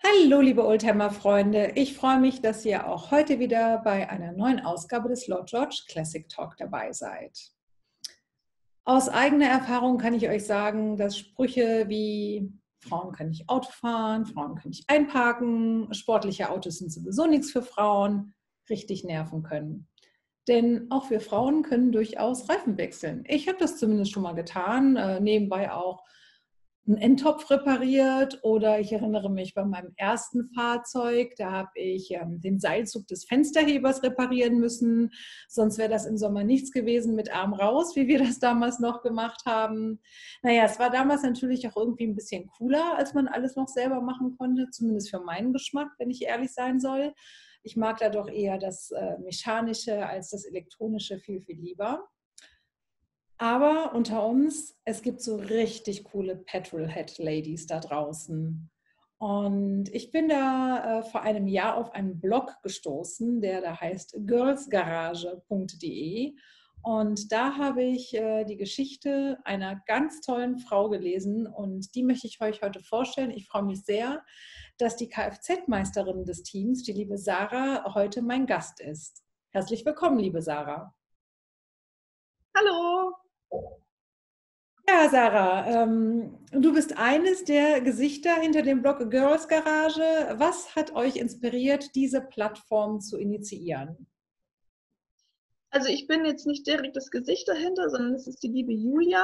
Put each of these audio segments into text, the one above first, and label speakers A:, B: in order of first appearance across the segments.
A: Hallo, liebe Oldtimer-Freunde. Ich freue mich, dass ihr auch heute wieder bei einer neuen Ausgabe des Lord George Classic Talk dabei seid. Aus eigener Erfahrung kann ich euch sagen, dass Sprüche wie Frauen können nicht Auto fahren, Frauen können nicht einparken, sportliche Autos sind sowieso nichts für Frauen, richtig nerven können. Denn auch wir Frauen können durchaus Reifen wechseln. Ich habe das zumindest schon mal getan, nebenbei auch einen Endtopf repariert, oder ich erinnere mich bei meinem ersten Fahrzeug, da habe ich den Seilzug des Fensterhebers reparieren müssen. Sonst wäre das im Sommer nichts gewesen mit Arm raus, wie wir das damals noch gemacht haben. Naja, es war damals natürlich auch irgendwie ein bisschen cooler, als man alles noch selber machen konnte, zumindest für meinen Geschmack, wenn ich ehrlich sein soll. Ich mag da doch eher das Mechanische als das Elektronische viel, viel lieber. Aber unter uns, es gibt so richtig coole Petrolhead-Ladies da draußen. Und ich bin da vor einem Jahr auf einen Blog gestoßen, der da heißt girlsgarage.de. Und da habe ich die Geschichte einer ganz tollen Frau gelesen und die möchte ich euch heute vorstellen. Ich freue mich sehr, dass die Kfz-Meisterin des Teams, die liebe Sarah, heute mein Gast ist. Herzlich willkommen, liebe Sarah.
B: Hallo!
A: Ja, Sarah, du bist eines der Gesichter hinter dem Blog Girls Garage. Was hat euch inspiriert, diese Plattform zu initiieren?
B: Also ich bin jetzt nicht direkt das Gesicht dahinter, sondern es ist die liebe Julia.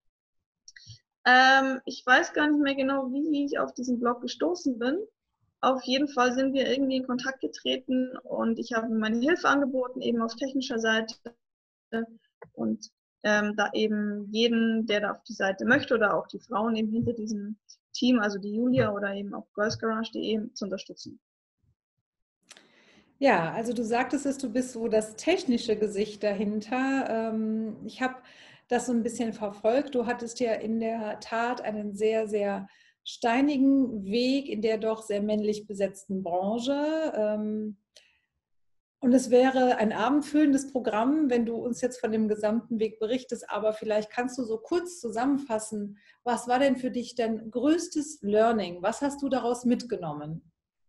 B: Ich weiß gar nicht mehr genau, wie ich auf diesen Blog gestoßen bin. Auf jeden Fall sind wir irgendwie in Kontakt getreten und ich habe meine Hilfe angeboten, eben auf technischer Seite und da eben jeden, der da auf die Seite möchte oder auch die Frauen eben hinter diesem Team, also die Julia oder eben auch girlsgarage.de zu unterstützen.
A: Ja, also du sagtest es, du bist so das technische Gesicht dahinter. Ich habe das so ein bisschen verfolgt. Du hattest ja in der Tat einen sehr, sehr steinigen Weg in der doch sehr männlich besetzten Branche. Und es wäre ein abendfüllendes Programm, wenn du uns jetzt von dem gesamten Weg berichtest. Aber vielleicht kannst du so kurz zusammenfassen, was war denn für dich dein größtes Learning? Was hast du daraus mitgenommen?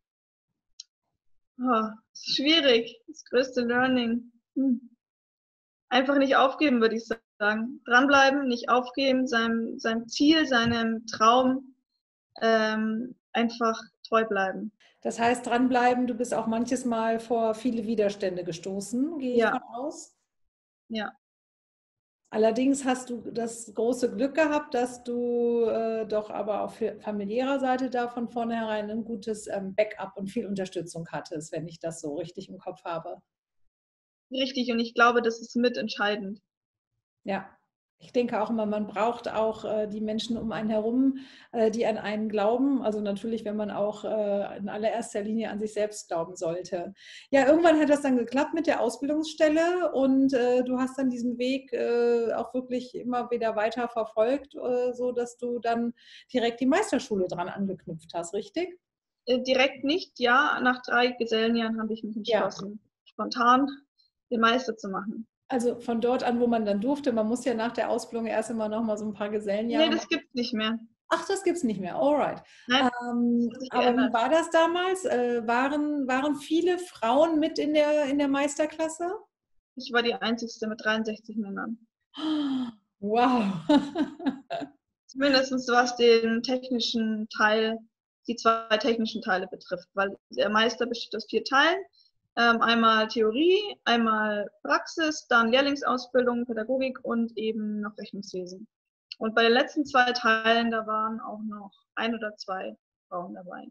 B: Oh, ist schwierig. Das größte Learning. Einfach nicht aufgeben, würde ich sagen. Dranbleiben, nicht aufgeben, seinem Ziel, seinem Traum einfach treu bleiben.
A: Das heißt, dranbleiben, du bist auch manches Mal vor viele Widerstände gestoßen, gehe ich
B: Ja,
A: von aus.
B: ja.
A: Allerdings hast du das große Glück gehabt, dass du doch aber auf familiärer Seite da von vornherein ein gutes Backup und viel Unterstützung hattest, wenn ich das so richtig im Kopf habe.
B: Richtig. Und ich glaube, das ist mitentscheidend.
A: Ja, ich denke auch immer, man braucht auch die Menschen um einen herum, die an einen glauben. Also natürlich, wenn man auch in allererster Linie an sich selbst glauben sollte. Ja, irgendwann hat das dann geklappt mit der Ausbildungsstelle und du hast dann diesen Weg auch wirklich immer wieder weiter verfolgt, so dass du dann direkt die Meisterschule dran angeknüpft hast, richtig?
B: Direkt nicht, ja. Nach 3 Gesellenjahren habe ich mich
A: Ja.
B: entschlossen, spontan den Meister zu machen.
A: Also von dort an, wo man dann durfte, man muss ja nach der Ausbildung erst immer noch mal so ein paar
B: Nee,
A: Gesellenjahre
B: das
A: machen.
B: gibt's nicht mehr.
A: Ach, das gibt's nicht mehr. Alright.
B: Nein, das hat sich
A: Aber wie
B: geändert.
A: war das damals? Waren viele Frauen mit in der Meisterklasse?
B: Ich war die Einzigste mit 63 Männern.
A: Wow.
B: Zumindest was den technischen Teil, die 2 technischen Teile betrifft, weil der Meister besteht aus 4 Teilen. Einmal Theorie, einmal Praxis, dann Lehrlingsausbildung, Pädagogik und eben noch Rechnungswesen. Und bei den letzten 2 Teilen, da waren auch noch 1 oder 2 Frauen dabei.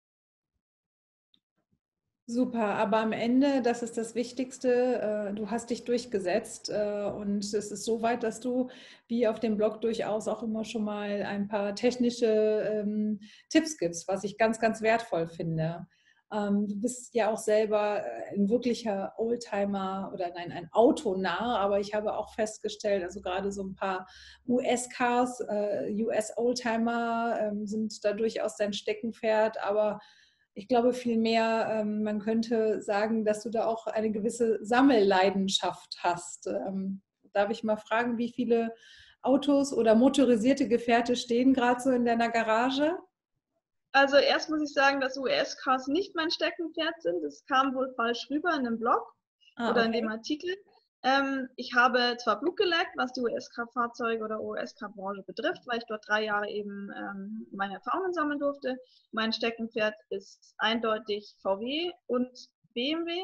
A: Super, aber am Ende, das ist das Wichtigste, du hast dich durchgesetzt und es ist so weit, dass du, wie auf dem Blog, durchaus auch immer schon mal ein paar technische Tipps gibst, was ich ganz, ganz wertvoll finde. Du bist ja auch selber ein wirklicher Oldtimer oder nein, ein Autonah, aber ich habe auch festgestellt, also gerade so ein paar US-Cars, US-Oldtimer sind da durchaus dein Steckenpferd, aber ich glaube vielmehr, man könnte sagen, dass du da auch eine gewisse Sammelleidenschaft hast. Darf ich mal fragen, wie viele Autos oder motorisierte Gefährte stehen gerade so in deiner Garage?
B: Also erst muss ich sagen, dass USKs nicht mein Steckenpferd sind. Das kam wohl falsch rüber in dem Blog
A: Ah,
B: oder in dem
A: okay.
B: Artikel. Ich habe zwar Blut geleckt, was die USK-Fahrzeuge oder USK-Branche betrifft, weil ich dort 3 Jahre eben meine Erfahrungen sammeln durfte. Mein Steckenpferd ist eindeutig VW und BMW.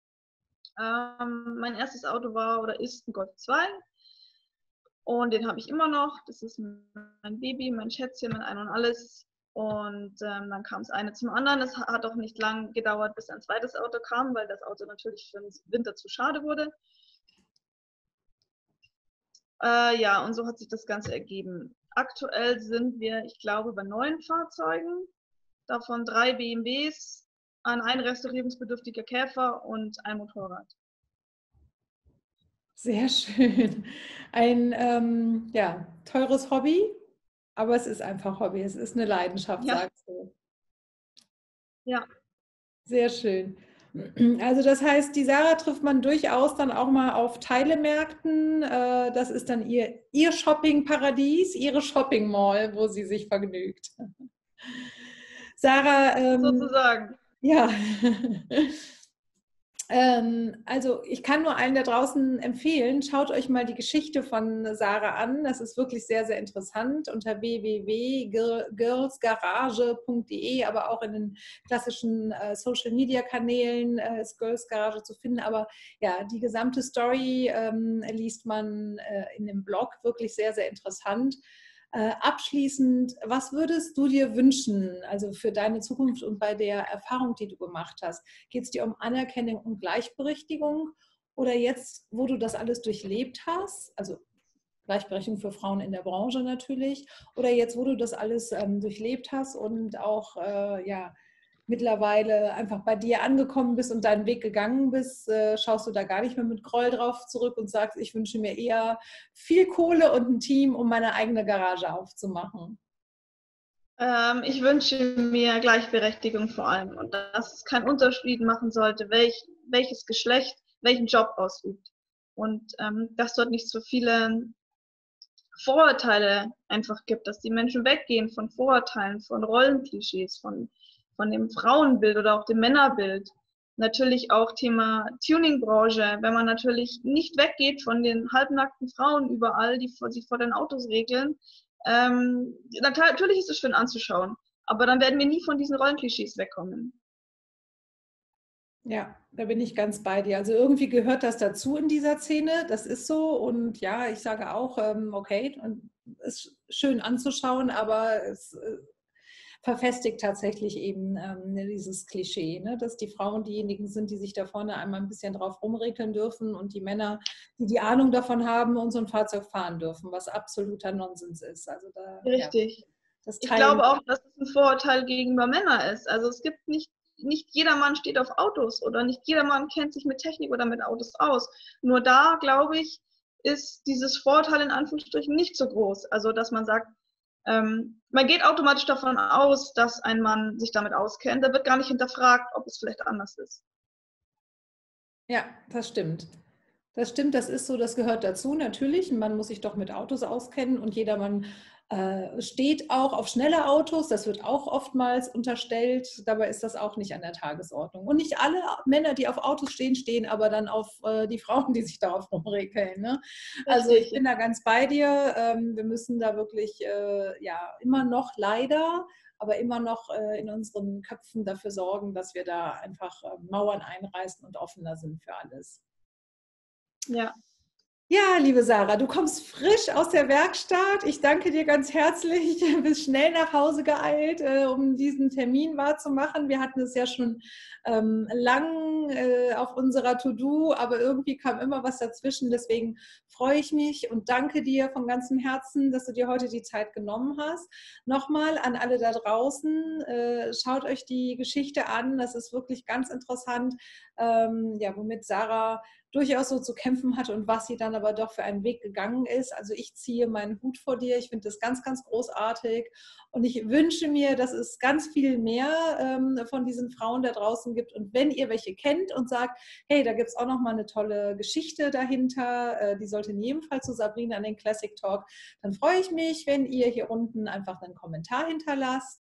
B: Mein erstes Auto war oder ist ein Golf 2 und den habe ich immer noch. Das ist mein Baby, mein Schätzchen, mein Ein und Alles. Und dann kam es eine zum anderen. Es hat auch nicht lang gedauert, bis ein zweites Auto kam, weil das Auto natürlich für den Winter zu schade wurde. Ja, und so hat sich das Ganze ergeben. Aktuell sind wir, ich glaube, bei 9 Fahrzeugen, davon 3 BMWs, ein restaurierungsbedürftiger Käfer und ein Motorrad.
A: Sehr schön. Ein ja, teures Hobby, aber es ist einfach Hobby. Es ist eine Leidenschaft,
B: Ja,
A: sagst du.
B: ja.
A: Sehr schön. Also das heißt, die Sarah trifft man durchaus dann auch mal auf Teilemärkten. Das ist dann ihr Shoppingparadies, ihre Shopping Mall, wo sie sich vergnügt. Sarah,
B: Sozusagen.
A: ja. Also ich kann nur allen da draußen empfehlen, schaut euch mal die Geschichte von Sarah an. Das ist wirklich sehr, sehr interessant unter www.girlsgarage.de, aber auch in den klassischen Social-Media-Kanälen ist Girls Garage zu finden. Aber ja, die gesamte Story liest man in dem Blog, wirklich sehr, sehr interessant. Abschließend, was würdest du dir wünschen, also für deine Zukunft und bei der Erfahrung, die du gemacht hast? Geht es dir um Anerkennung und Gleichberechtigung oder jetzt, wo du das alles durchlebt hast, also Gleichberechtigung für Frauen in der Branche natürlich, oder jetzt, wo du das alles durchlebt hast und auch ja, mittlerweile einfach bei dir angekommen bist und deinen Weg gegangen bist, schaust du da gar nicht mehr mit Groll drauf zurück und sagst, ich wünsche mir eher viel Kohle und ein Team, um meine eigene Garage aufzumachen?
B: Ich wünsche mir Gleichberechtigung vor allem und dass es keinen Unterschied machen sollte, welches Geschlecht welchen Job ausübt. Und dass dort nicht so viele Vorurteile einfach gibt, dass die Menschen weggehen von Vorurteilen, von Rollenklischees, von dem Frauenbild oder auch dem Männerbild. Natürlich auch Thema Tuningbranche, wenn man natürlich nicht weggeht von den halbnackten Frauen überall, die sich vor den Autos regeln. Natürlich ist es schön anzuschauen, aber dann werden wir nie von diesen Rollenklischees wegkommen.
A: Ja, da bin ich ganz bei dir. Also irgendwie gehört das dazu in dieser Szene, das ist so. Und ja, ich sage auch, okay, und es ist schön anzuschauen, aber es verfestigt tatsächlich eben dieses Klischee, ne? Dass die Frauen diejenigen sind, die sich da vorne einmal ein bisschen drauf rumregeln dürfen und die Männer, die die Ahnung davon haben und so ein Fahrzeug fahren dürfen, was absoluter Nonsens ist. Also da, ja,
B: Richtig.
A: das
B: Ich
A: Teilen.
B: glaube auch, dass es ein Vorurteil gegenüber Männern ist. Also es gibt nicht jeder Mann steht auf Autos oder nicht jeder Mann kennt sich mit Technik oder mit Autos aus. Nur da, glaube ich, ist dieses Vorurteil in Anführungsstrichen nicht so groß. Also dass man sagt, man geht automatisch davon aus, dass ein Mann sich damit auskennt. Da wird gar nicht hinterfragt, ob es vielleicht anders ist.
A: Ja, das stimmt. Das stimmt, das ist so, das gehört dazu natürlich. Man muss sich doch mit Autos auskennen und jedermann steht auch auf schnelle Autos. Das wird auch oftmals unterstellt. Dabei ist das auch nicht an der Tagesordnung. Und nicht alle Männer, die auf Autos stehen, stehen aber dann auf die Frauen, die sich darauf rumregeln. Ne? Also ich
B: Richtig.
A: bin da ganz bei dir. Wir müssen da wirklich ja immer noch leider, aber immer noch in unseren Köpfen dafür sorgen, dass wir da einfach Mauern einreißen und offener sind für alles.
B: Ja.
A: Ja, liebe Sarah, du kommst frisch aus der Werkstatt. Ich danke dir ganz herzlich. Du bist schnell nach Hause geeilt, um diesen Termin wahrzumachen. Wir hatten es ja schon lang auf unserer To-Do, aber irgendwie kam immer was dazwischen. Deswegen freue ich mich und danke dir von ganzem Herzen, dass du dir heute die Zeit genommen hast. Nochmal an alle da draußen, schaut euch die Geschichte an. Das ist wirklich ganz interessant, ja, womit Sarah durchaus so zu kämpfen hatte und was sie dann aber doch für einen Weg gegangen ist. Also ich ziehe meinen Hut vor dir. Ich finde das ganz, ganz großartig und ich wünsche mir, dass es ganz viel mehr von diesen Frauen da draußen gibt. Und wenn ihr welche kennt und sagt, hey, da gibt es auch noch mal eine tolle Geschichte dahinter, die sollte in jedem Fall zu Sabrina an den Classic Talk, dann freue ich mich, wenn ihr hier unten einfach einen Kommentar hinterlasst.